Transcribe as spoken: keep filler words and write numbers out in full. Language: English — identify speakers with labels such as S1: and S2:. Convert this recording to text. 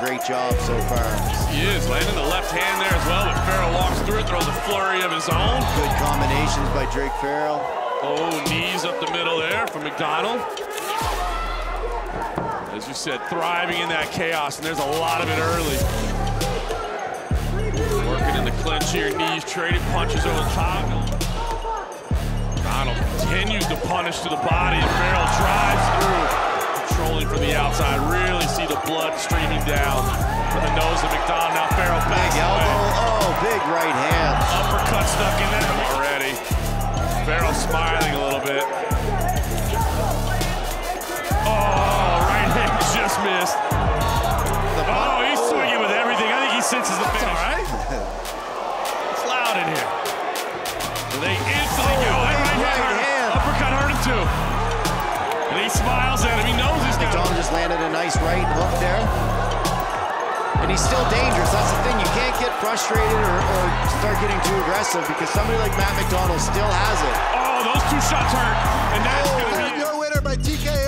S1: great job so far.
S2: He is, landing the left hand there as well, but Farrell walks through it, throws a flurry of his own.
S1: Good combinations by Drake Farrell.
S2: Oh, knees up the middle there from MacDonald. As you said, thriving in that chaos, and there's a lot of it early. Working in the clinch here, knees, trading punches over the top. MacDonald continues to punish to the body, and Farrell drives through, controlling from the outside. Really see the blood streaming down from the nose of MacDonald. Now Farrell backs
S1: big elbow.
S2: away.
S1: Oh, big right hand.
S2: Uppercut stuck in there already. Farrell smiling a little bit. Oh, right hand just missed. Oh, he's swinging with everything. I think he senses the finish. All right. It's loud in here. So they instantly
S1: oh,
S2: go. That right,
S1: right
S2: hand,
S1: hand.
S2: Uppercut hurt him too. And he smiles at him. He knows he's got
S1: MacDonald just landed a nice right hook there. And he's still dangerous. That's the thing. You can't get frustrated or, or start getting too aggressive because somebody like Matt MacDonald still has it.
S2: Oh, those two shots hurt. And that's
S1: oh,
S2: going to be
S3: your winner by T K O.